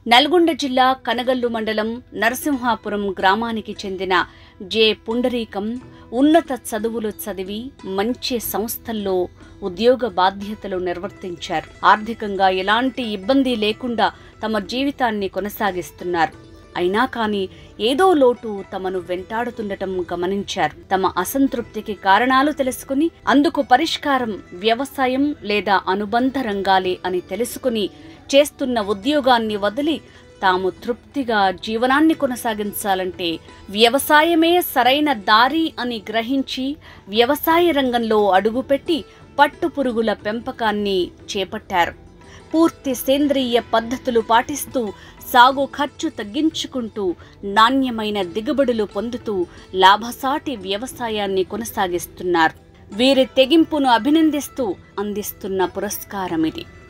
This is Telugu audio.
నల్గొండ జిల్లా కనగల్లు మండలం నరసింహాపురం గ్రామానికి చెందిన జె పుండరీకం ఉన్నత చదువులు చదివి మంచి సంస్థల్లో ఉద్యోగ బాధ్యతలు నిర్వర్తించారు. ఆర్థికంగా ఎలాంటి ఇబ్బంది లేకుండా తమ జీవితాన్ని కొనసాగిస్తున్నారు. అయినా కానీ ఏదో లోటు తమను వెంటాడుతుండటం గమనించారు. తమ అసంతృప్తికి కారణాలు తెలుసుకుని అందుకు పరిష్కారం వ్యవసాయం లేదా అనుబంధ రంగాలే అని తెలుసుకుని చేస్తున్న ఉద్యోగాన్ని వదిలి తాము తృప్తిగా జీవనాన్ని కొనసాగించాలంటే వ్యవసాయమే సరైన దారి అని గ్రహించి వ్యవసాయ రంగంలో అడుగుపెట్టి పట్టుపురుగుల పెంపకాన్ని చేపట్టారు. పూర్తి సేంద్రియ పద్ధతులు పాటిస్తూ సాగు ఖర్చు తగ్గించుకుంటూ నాణ్యమైన దిగుబడులు పొందుతూ లాభసాటి వ్యవసాయాన్ని కొనసాగిస్తున్నారు. వీరి తెగింపును అభినందిస్తూ అందిస్తున్న పురస్కారం ఇది.